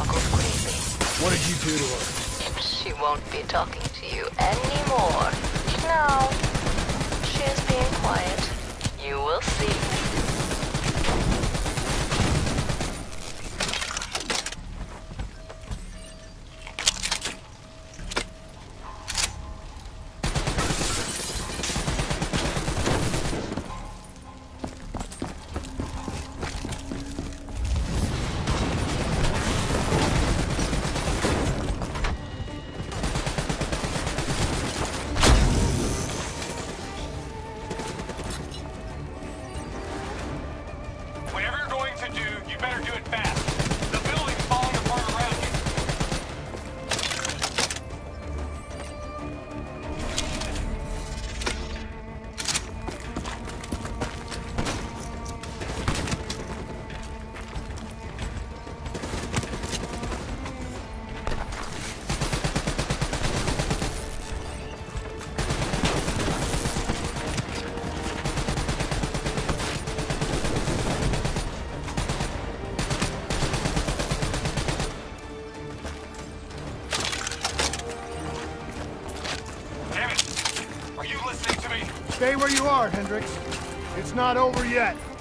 chuckles gravely. What did you do to her? She won't be talking to you anymore. No. She is being quiet. You will see. Stay where you are, Hendricks. It's not over yet.